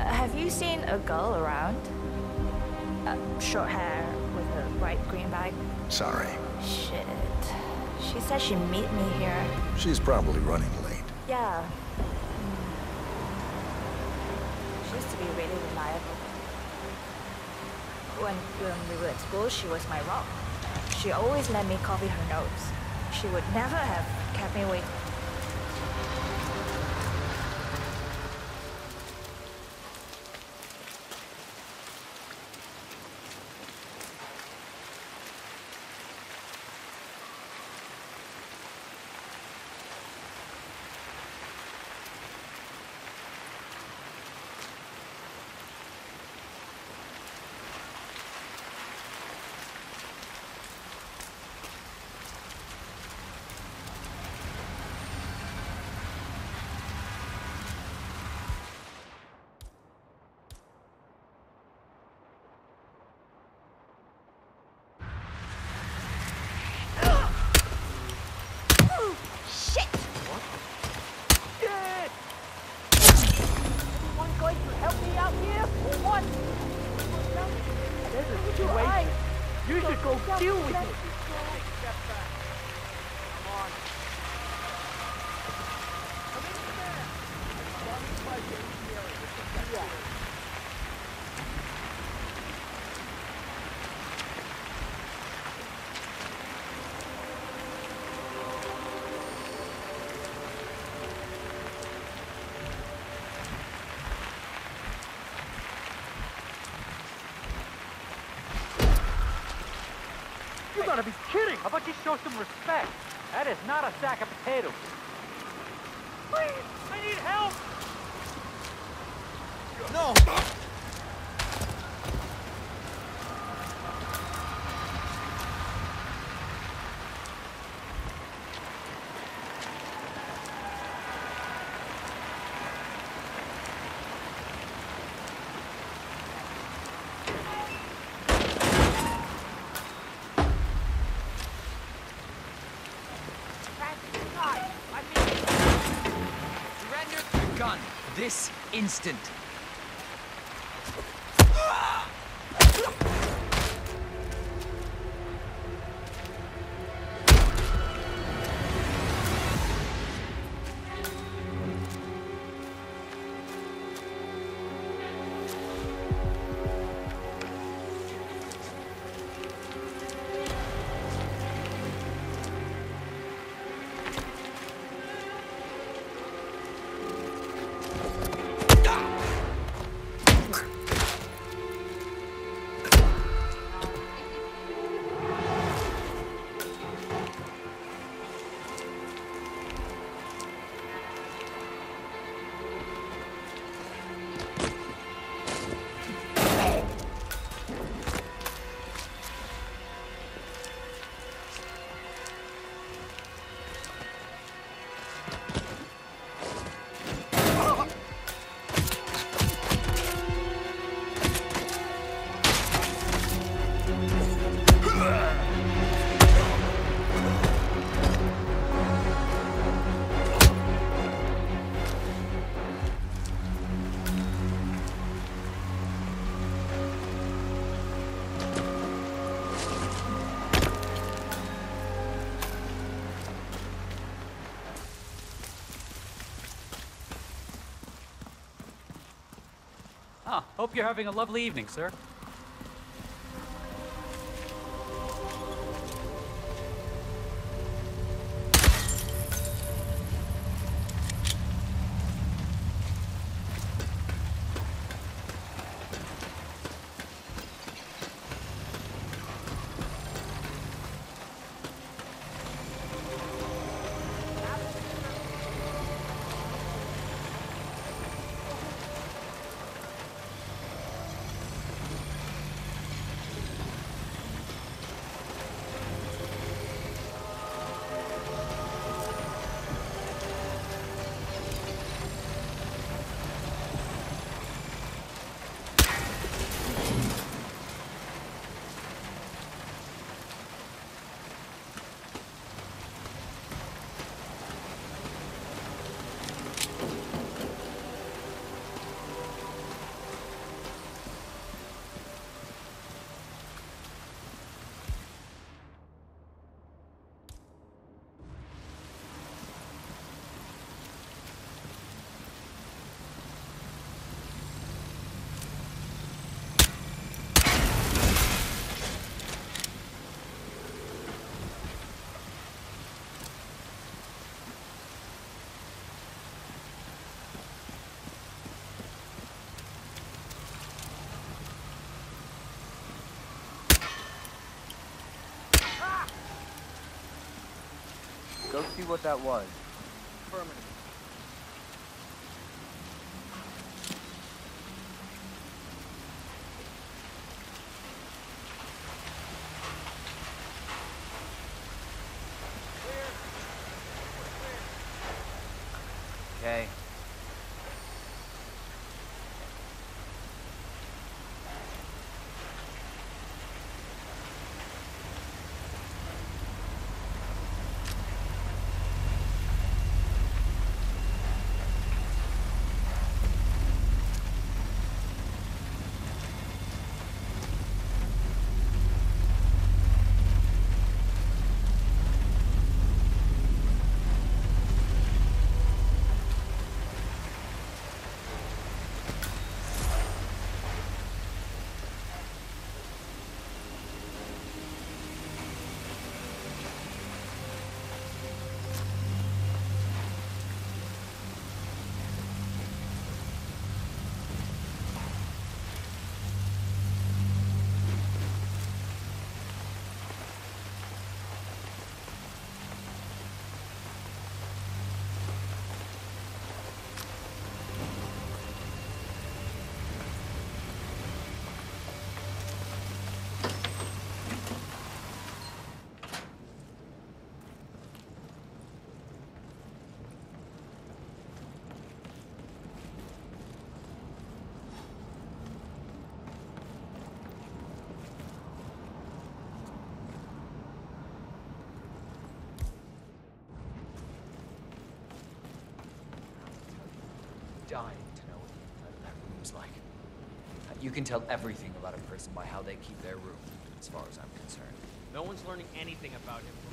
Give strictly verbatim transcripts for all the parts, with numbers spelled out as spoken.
Have you seen a girl around? Uh, short hair with a bright green bag? Sorry. Shit. She said she'd meet me here. She's probably running late. Yeah. Mm. She used to be really reliable. When, when we were at school, she was my rock. She always let me copy her notes. She would never have kept me waiting. You should go deal with it. You gotta be kidding! How about you show some respect? That is not a sack of potatoes. Please! I need help! No! This instant. Ah, hope you're having a lovely evening, sir. Go see what that was. Affirmative. Okay. Dying to know what that room's like. You can tell everything about a person by how they keep their room, as far as I'm concerned. No one's learning anything about him.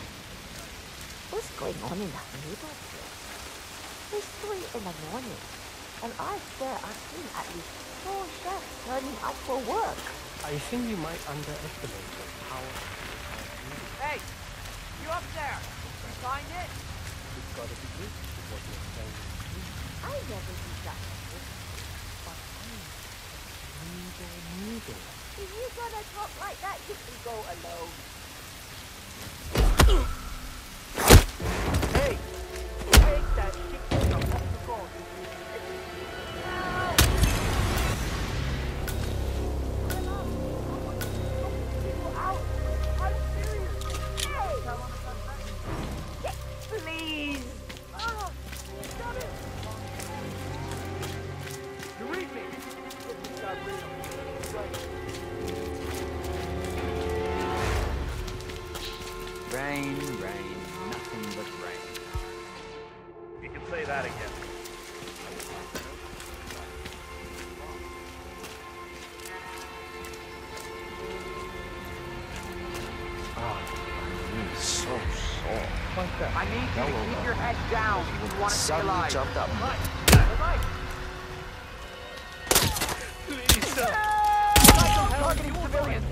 What's going on in that neighborhood? It's three in the morning, and I swear I've seen at least four chefs turning up for work. I think you might underestimate the power of the Hey! You up there? You find it? It's gotta be good with what you're saying. I never do that. But I Neither, neither. if you're gonna talk like that, you can go alone. Hey! Take that shit from the phone. Please! Oh, stop it! You read me! Rain, rain, nothing but rain. You can say that again. So sore. I need you to keep your head down if you want to stay Suddenly alive. jumped up. Please, sir. Targeting civilians.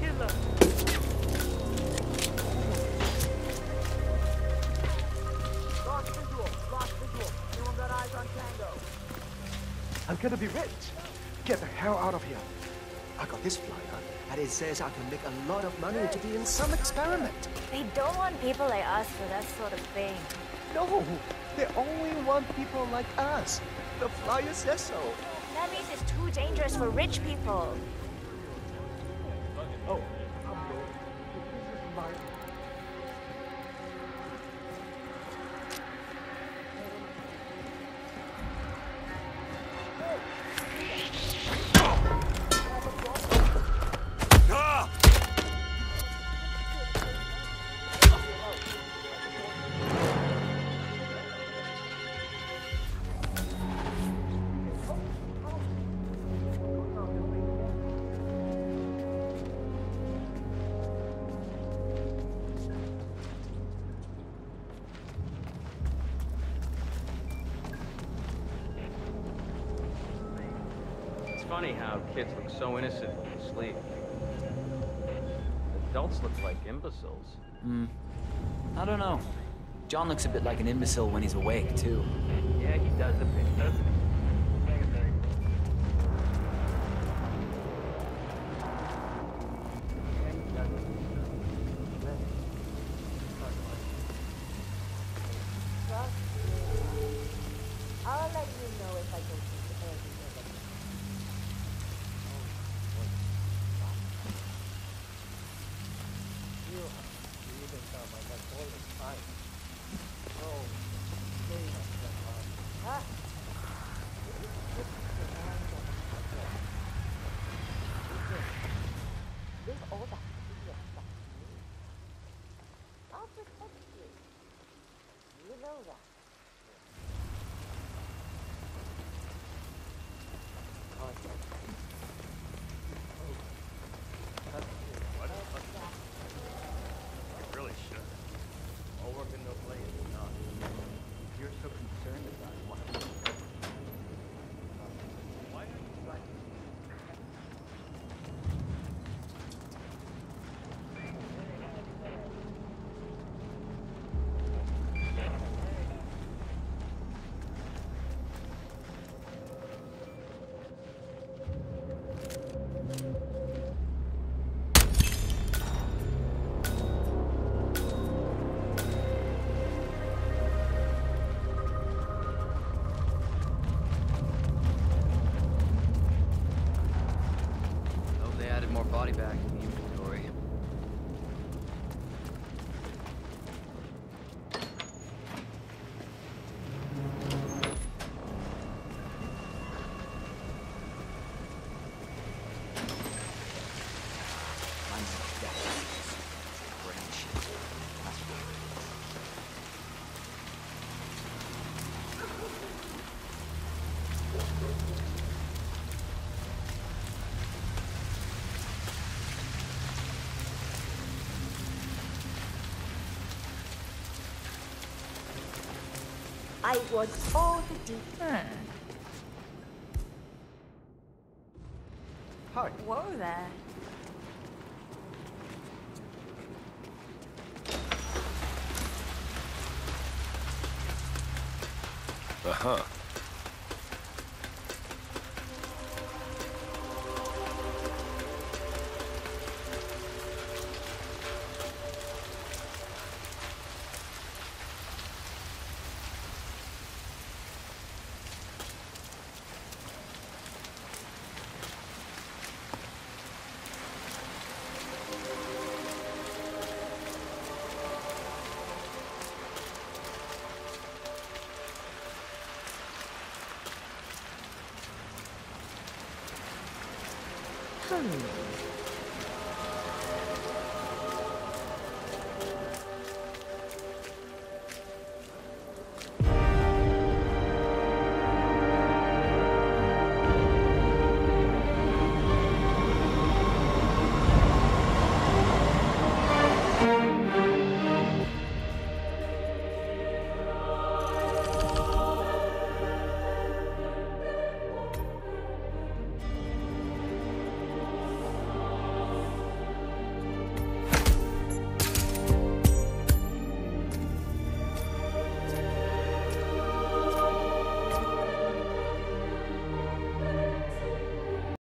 Lost visual. Lost visual. Anyone got eyes on Tango? I'm gonna be rich. Get the hell out of here. I got this flyer, and it says I can make a lot of money to be in some experiment. They don't want people like us for that sort of thing. No, they only want people like us. The flyer says so. That means it's too dangerous for rich people. Oh, I'm going. This is my... It's funny how kids look so innocent when they sleep. Adults look like imbeciles. Hmm. I don't know. John looks a bit like an imbecile when he's awake, too. Yeah, he does a bit, doesn't he? I want all the details. Hmm. Hi. Whoa there. Uh-huh. Hmm.